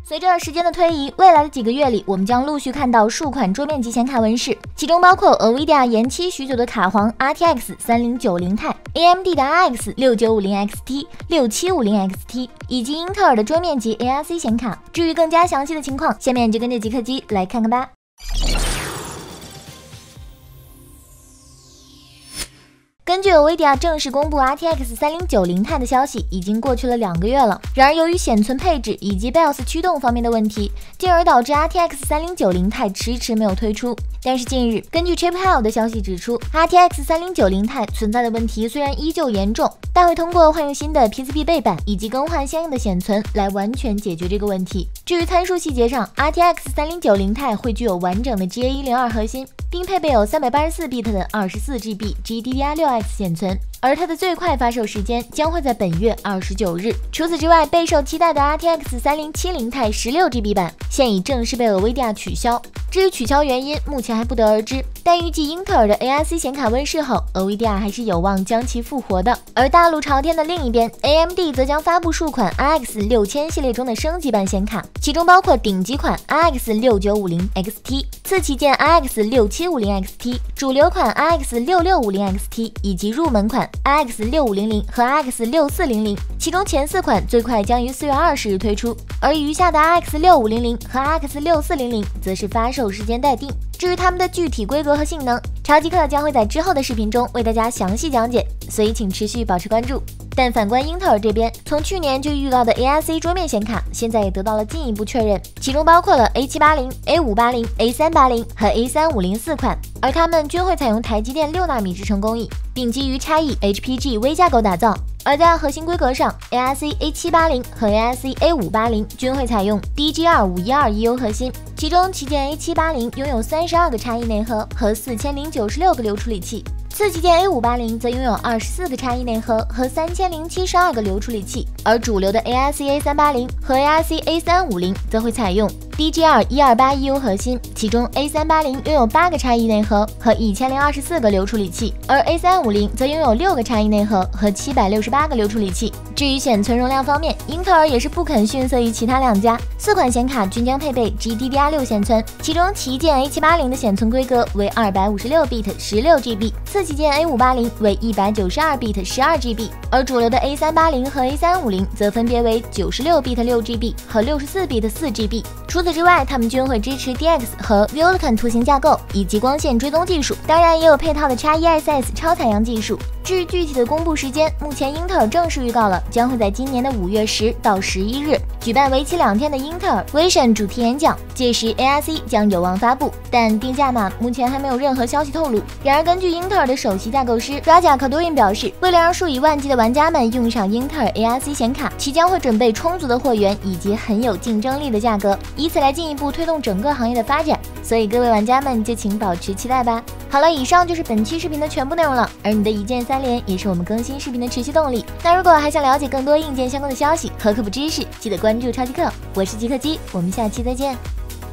随着时间的推移，未来的几个月里，我们将陆续看到数款桌面级显卡问世，其中包括 NVIDIA 延期许久的卡皇 RTX 3090 Ti、AMD 的 RX 6950 XT、6750 XT， 以及英特尔的桌面级 ARC 显卡。至于更加详细的情况，下面就跟着极客机来看看吧。根据 NVIDIA 正式公布 RTX 3090 Ti 的消息，已经过去了2个月了。然而，由于显存配置以及 BIOS 驱动方面的问题，进而导致 RTX 3090 Ti 迟没有推出。但是近日，根据 Chip Health 的消息指出 ，RTX 3090 Ti 存在的问题虽然依旧严重，但会通过换用新的 PCB 背板以及更换相应的显存来完全解决这个问题。至于参数细节上 ，RTX 3090 Ti 会具有完整的 GA102 核心，并配备有384bit 的 24GB GDDR6X 显存，而它的最快发售时间将会在本月29日。除此之外，备受期待的 RTX 3070 Ti 16GB 版现已正式被 NVIDIA 取消。至于取消原因，目前还不得而知，但预计英特尔的 ARC 显卡问世后 ，NVIDIA 还是有望将其复活的。而大陆朝天的另一边 ，AMD 则将发布数款 RX 6000系列中的升级版显卡，其中包括顶级款 RX 6950 XT、次旗舰 RX 6750 XT、主流款 RX 6650 XT 以及入门款 RX 6500和 RX 6400，其中前4款最快将于4月20日推出，而余下的 RX 6500和 RX 6400则是发售时间待定。至于它们的具体规格和性能，超极客将会在之后的视频中为大家详细讲解，所以请持续保持关注。但反观英特尔这边，从去年就预告的 ARC 桌面显卡，现在也得到了进一步确认，其中包括了 A780、A580、A380 和 A3504款，而它们均会采用台积电6纳米制程工艺，并基于差异 HPG 微架构打造。而在核心规格上 ，ARC A780 和 ARC A580 均会采用 DG2512EU 核心，其中旗舰 A780 拥有32个差异内核和4096个流处理器。次旗舰 A580 则拥有24个差异内核和3072个流处理器，而主流的 ARC A380 和 ARC A350 则会采用 DG2128EU 核心，其中 A380 拥有8个差异内核和1024个流处理器，而 A350 则拥有6个差异内核和768个流处理器。至于显存容量方面，英特尔也是不肯逊色于其他2家，4款显卡均将配备 GDDR6 显存，其中旗舰 A780 的显存规格为 256bit 16GB， 次旗舰 A580 为 192bit 12GB， 而主流的 A380 和 A350 则分别为 96bit 6GB 和 64bit 4GB。除此之外，它们均会支持 DX 和 Vulkan 图形架构以及光线追踪技术，当然也有配套的 XeSS 超采样技术。至于具体的公布时间，目前英特尔正式预告了，将会在今年的5月10到11日举办为期2天的英特尔 Vision 主题演讲，届时 ARC 将有望发布，但定价码目前还没有任何消息透露。然而，根据英特尔的首席架构师 Raja Koduri 表示，为了让数以万计的玩家们用上英特尔 ARC 显卡，其将会准备充足的货源以及很有竞争力的价格，以此来进一步推动整个行业的发展。所以各位玩家们就请保持期待吧。好了，以上就是本期视频的全部内容了，而你的一键3连也是我们更新视频的持续动力。那如果还想了解更多硬件相关的消息和科普知识，记得关注超极客，我是极客机，我们下期再见。